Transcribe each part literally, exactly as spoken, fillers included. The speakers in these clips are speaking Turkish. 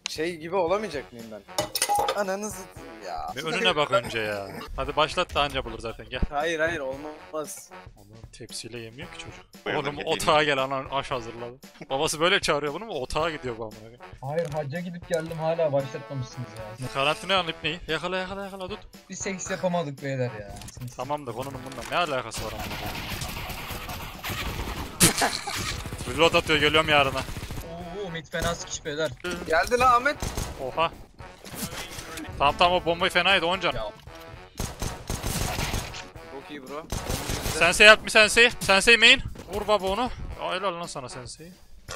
şey gibi olamayacak mıyım ben? Ananızı ya. Bir önüne bak önce ya. Hadi başlat da anca bulur zaten gel. Hayır hayır olmaz. Onu tepsiyle yemiyor ki çocuk. Buyurun, Oğlum geleyim. otağa gel anan aş hazırladı. Babası böyle çağırıyor bunu mu? Otağa gidiyor bu amına. Hayır hacca gidip geldim hala başlatmamışsınız ya. Karantina alıp neyi? Yakala yakala yakala tut. Bir seks yapamadık beyler ya. Tamam da konunun bundan ne alakası var amına? Reload atıyor geliyorum yarına. Oo mid fena sıkış beyler. Geldi lan Ahmet. Oha. Tamam tamam o bombayı fenaydı oncan. Ya Çok iyi bro. Sensei help me sensei. Sensei main. Vur baba onu. Aa, helal lan sana sensei.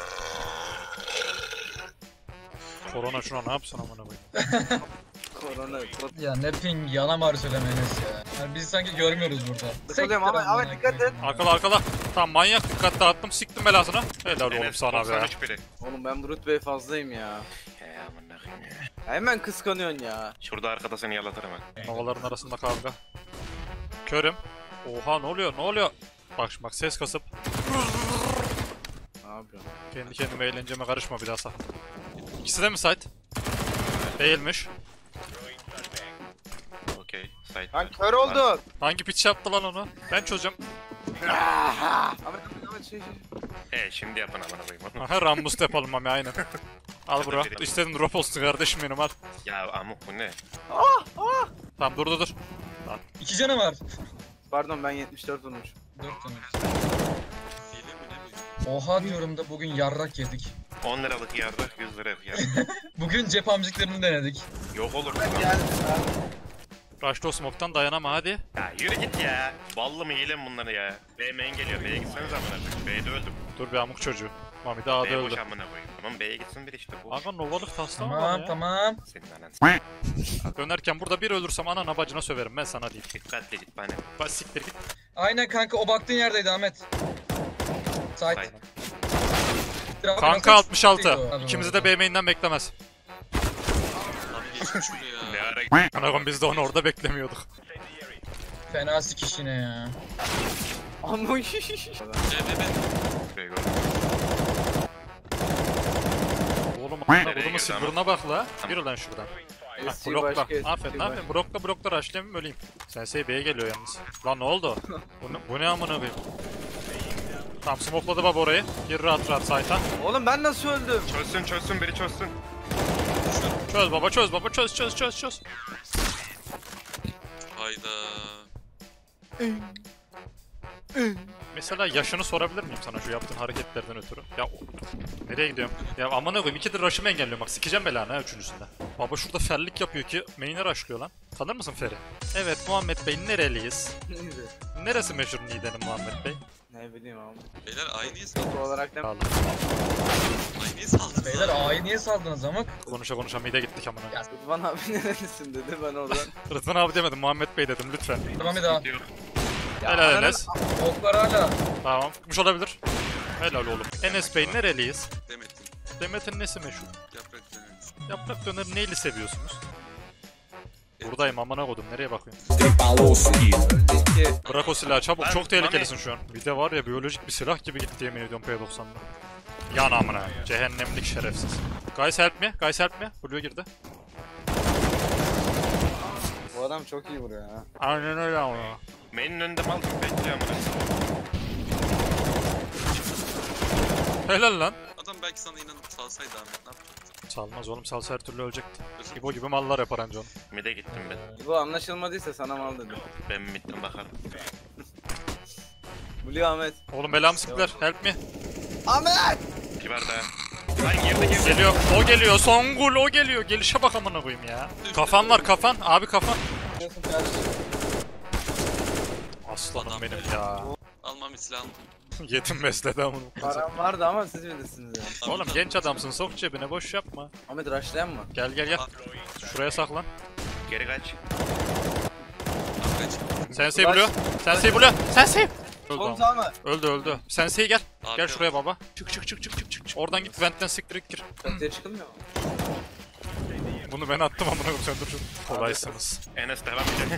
Korona şuna ne yapsın amına koyayım. Korona. ya ne ping yalan var söylemeniz ya. Yani biz sanki görmüyoruz burada. Takılıyorum ama Ahmet dikkat et. Arkala arkala. Tamam manyak dikkat dağıttım siktim belasını. Helal oğlum Enes sana be. doksan üç biri. Oğlum ben Brut Bey fazlayım ya. He amına koyayım ya. Hemen kıskanıyorsun ya. Şurada arkada seni yalatırım ben. Havaların arasında kavga. Körüm. Oha ne oluyor ne oluyor? Bak şimdi bak ses kasıp. Ne yapıyorsun? Kendi kendime eğlenceme karışma bir daha sakın. İkisi de mi site? Değilmiş. Okey. Site. Lan kör oldu. Hangi piç yaptı lan onu? Ben çözeceğim. Ahmet Ahmet şey şey. He şimdi yapın amına koyayım onu. Aha Rambus yapalım abi aynen. Al bro. İstedin drop olsun kardeşim benim al. Ya amuk bu ne? Tamam dur dur dur. İki canı var. Pardon ben yetmiş dört vurmuş. Dört canı. Oha diyorum da bugün yarrak yedik. on liralık yardık yüz liralık yardık. Bugün cep amcıklarını denedik. Yok olur. Geldi. Rush'ta o smoke'tan dayanama hadi. Ya yürü git ya. Ballı mı yiyelim bunları ya. B main geliyor. B'ye gitseniz amına koyayım. B'de öldüm. Dur bir amuk çocuğu. Mami daha da B boş öldü. amına koyayım. Tamam B'ye gitsin bir işte bu. Aga novalık tasla mı Tamam var ya? tamam. Senin anan. Dönerken burada bir ölürsem anana bacına söverim ben sana diyeyim. Dikkatli git bana. Bak siktir git. Aynen kanka o baktığın yerdeydi Ahmet. Site. Site. Kanka altmış altı. İkimizi de B main'den beklemez. Ne ara Anakon biz de onu orada beklemiyorduk. Fena sikiş yine ya. Ama Buraya gör. Oğlum ana Nereye budumu girdi silver'ına bak la. Yürü lan şuradan. Ah, Eski blokla. başka, eski Aferin başka. aferin. Blokla blokla rushlayayım öleyim. Sensei B'ye geliyor yalnız. Lan ne oldu? Bu ne, bu ne amına koyayım? Tamam smokeladı baba orayı. Gir rahat rahat site'a. Oğlum ben nasıl öldüm? Çözsün çözsün biri çözsün. Çöz baba çöz baba çöz çöz çöz çöz. Hayda. Mesela yaşını sorabilir miyim sana şu yaptığın hareketlerden ötürü? Ya o- nereye gidiyorum? Ya amına koyayım ikidir rush'ımı engelliyorum bak sikeceğim belanı ha üçüncüsünde. Baba şurada ferlik yapıyor ki main'e rushlıyor lan. Tanır mısın Fer'i? Evet Muhammed Bey nereliyiz? Neydi? Neresi meşhur Niğde'nin Muhammed Bey? Ne bileyim abi. Beyler aynıyı saldınız. Foto olarak da Sağ olun. Aynıyı saldınız. Beyler A'yı niye saldınız amık? Konuşa konuşa mide gittik amına. Ya. Rıdvan abi nerelisin dedi ben oradan. Rıdvan abi demedim Muhammed Bey dedim lütfen. Tamam bir daha. Yok. Helal Enes. Oklar hala. Tamam tutmuş olabilir. Helal oğlum. Enes Bey nereliyiz? Demet'in Demet'in nesi meşhur? yaprak döneriz. Yaprak döneri neyle seviyorsunuz? Buradayım amına kodum nereye bakıyorsun? Önceki Bırak o silahı çabuk Ben- çok tehlikelisin şu an. Bir de var ya biyolojik bir silah gibi gitti yemin ediyorum P doksan'da. Yan amına cehennemlik şerefsiz. Guys help me, guys help me. Blue girdi. bu adam çok iyi vuruyor ha. Aynen öyle ama. Main'in önünde mal gibi bekliyor amına. Helal lan. Adam belki sana inanıp salsaydı Ahmet ne yapacaktın? Salmaz oğlum salsa her türlü ölecekti. İbo gibi mallar yapar anca onu. Mid'e gittim ben. Bu anlaşılmadıysa sana mal dedim. Ben mid'den bakarım. Blue Ahmet. Oğlum belamı siktiler help me. Ahmet! Bir var daha. Lan girdi girdi. Geliyor o geliyor Songul o geliyor. Gelişe bak amına koyayım ya. Kafan var kafan abi kafan. Diyorsun kardeşim. Aslanım Adam benim be. ya. Almam silahını. Yetim besledi amına. Param vardı ama siz bilirsiniz ya. Oğlum genç adamsın sok cebine boş yapma. Ahmet rushlayan mı? Gel gel gel. Şuraya saklan. Geri kaç. Kaç. Sensei Blue. Sensei Blue. Sensei. Öldü Oğlum ama. sağ mı? Öldü öldü. Sensei gel. Abi Gel şuraya baba. Çık çık çık çık çık çık. çık. Oradan git ventten siktirip gir. Çatıya çıkılmıyor mu? Bunu ben attım amına koyayım sen dur şunu. Kolaysınız. Enes devam edecek.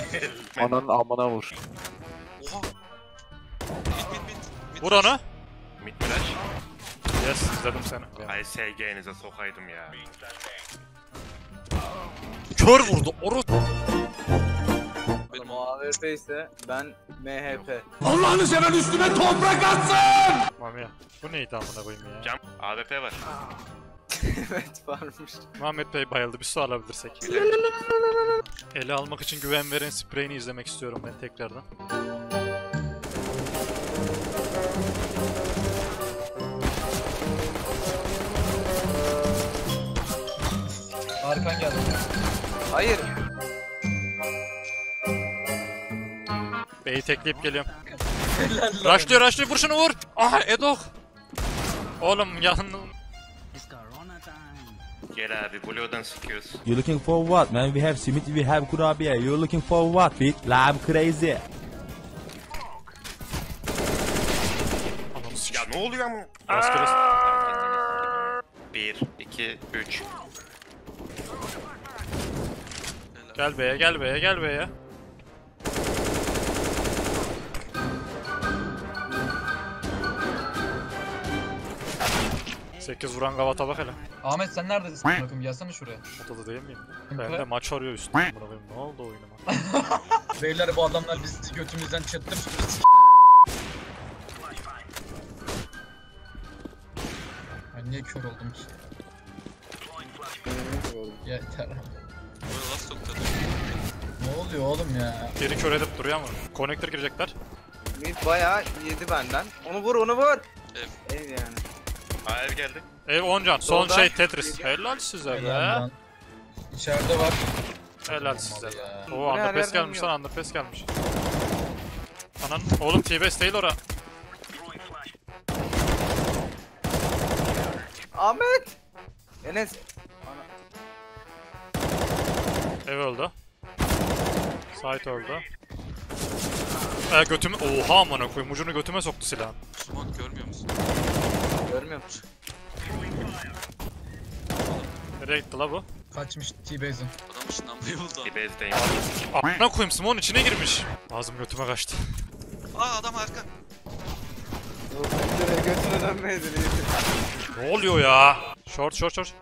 Ananın amına vur. Oha. Bit bit bit. Bit Vur var. onu. Mid flash. Yes, izledim seni. Ay S G'nize sokaydım ya. Kör vurdu. Oru. Benim O A W P ise ben M H P. Mami ya. Bu neydi amına koyayım ya? Cam A W P var. Evet varmış. Muhammed Bey bayıldı. Bir su alabilirsek. Ele almak için güven veren spreyini izlemek istiyorum ben tekrardan. Arkan geldi. Hayır. B'yi tekleyip geliyorum. Helal lan. Rushlıyor, rushlıyor. Vur şunu vur. Aha Edok. Oğlum yandım. Gel abi Blue'dan sıkıyoruz. You looking for what, man? We have Simit, we have Kurabiye. You looking for what, bitch? Like I'm crazy. Ananı s***. Ya ne oluyor ama? Rastgele. bir, iki, üç. Gel B'ye, gel B'ye, gel B'ye. sekiz vuran gavata bak hele. Ahmet sen neredesin? Bakın gelsene şuraya. Ortada değil miyim? Ben de maç arıyor üstüne. Buna koyayım. Ne oldu oyunuma? Beyler bu adamlar bizi götümüzden çıttır çıttır s***. Ben niye kör oldum ki? Yeter. böyle laf soktu. Ne oluyor oğlum ya? Geri kör edip duruyor ama. Connector girecekler. Mid bayağı yedi benden. Onu vur onu vur. Ev. Ev yani. Aa ev geldi. Ev on can. Son Solda. şey Tetris. Helal size Helal be. lan. İçeride var. Helal size be. Ya. Oo Bu ne, her underpass yerden gelmiş yok. lan, underpass gelmiş. Anan oğlum T-Base değil ora. Ahmet. Enes. Ev öldü. Site öldü. Ee, götümü... Oha amına koyayım, ucunu götüme soktu silahın. Smoke görmüyor musun? Görmüyor musun? Nereye gitti la bu? Kaçmış T-Base'in. Adam ışınlanmayı buldu. Bir bezdeyim. Amına koyayım, Simon içine girmiş. Ağzım götüme kaçtı. Aa adam arka. Dur pencereye götüne dönmeydin iyi. Ne oluyor ya? Short short short.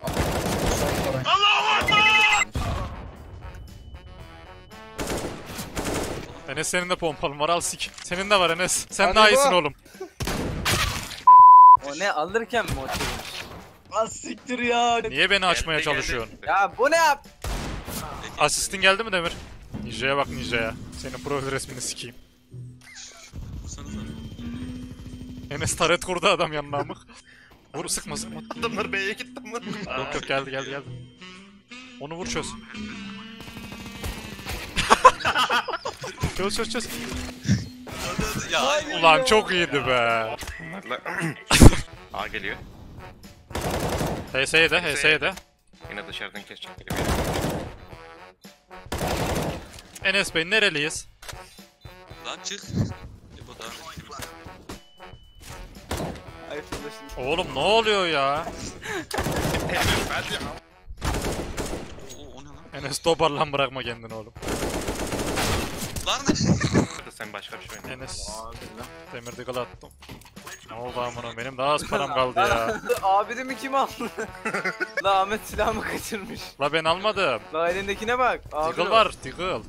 Enes senin de pompalın var, al sik. Senin de var Enes. Sen Hadi daha bu. iyisin oğlum. O ne alırken mi o çevirmiş? Lan siktir ya. Niye beni açmaya Geldi, geldi. çalışıyorsun? Ya bu ne yap? Asistin geldi mi Demir? Ninja'ya bak Ninja'ya. Senin profil resmini sikeyim. Vursanıza. Enes taret kurdu adam yanına amık. Vur, sıkma sıkma. Adamlar B'ye gitti mi? Yok yok, geldi geldi geldi. Onu vur, çöz. çöz çöz çöz. Ya Ulan çok iyiydi be. Bunlarla... A geliyor. H S'ye de, H S'ye de. Yine dışarıdan kesecek gibi. Enes Bey nereliyiz? lan çık. E bu daha ne? Ay fırlaşın. Oğlum ne oluyor ya? Oo o ne lan? Enes toparlan, bırakma kendini oğlum. Lan ne? Sen başka bir şey oyna. Enes Abi lan. demir diggle attım. Ne oldu amına, benim daha az param kaldı ya. Abi de mi kim aldı? La Ahmet silahımı kaçırmış. La ben almadım. La elindekine bak. Abi Diggle var, diggle.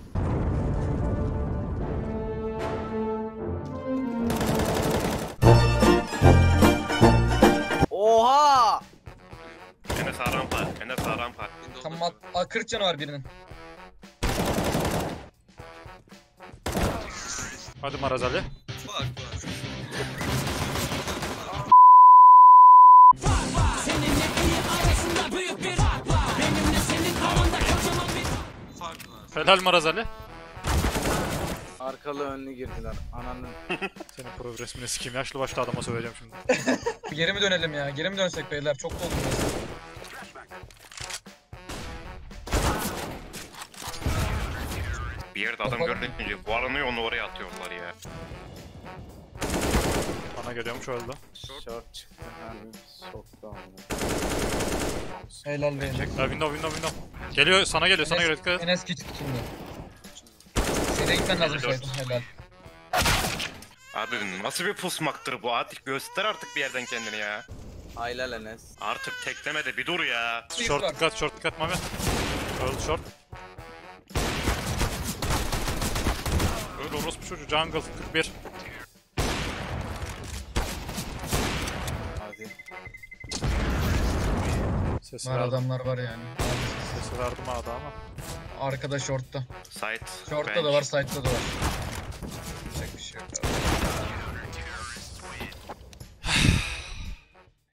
Oha! Enes A rampa. Enes A rampa. Windows Tamam bakıyor. at. Aa, kırk canı var birinin. Hadi Marazali. Bak bak. Fark var. Helal Marazali. Arkalı önlü girdiler. Ananın. Senin profil resmini sikeyim, yaşlı başlı adama söyleyeceğim şimdi. Geri mi dönelim ya? Geri mi dönsek beyler? Çok doldu burası. Bir yerde adam gördüğünce varlanıyor onu oraya atıyorlar ya. Bana geliyormuş, öldü. Short çıktı. Harbi soktu amına. Helal beyler. Ya window window window. Geliyor, sana geliyor, sana geliyor, dikkat et. Enes küçük şimdi. Seri gitmen lazım Seyfun. Helal. Abi nasıl bir pusmaktır bu? Artık göster artık bir yerden kendini ya. Aylal Enes. Artık tekleme de bir dur ya. Short dikkat, short dikkat Mami. Öldü short. Öyle orospu çocuğu jungle kırk bir. Hadi. Sesi Var verdim. adamlar var yani. Sesi verdim ağda ama. Arkada shortta. Site. Shortta bench. da var, side'da da var. Yapacak bir şey yok abi.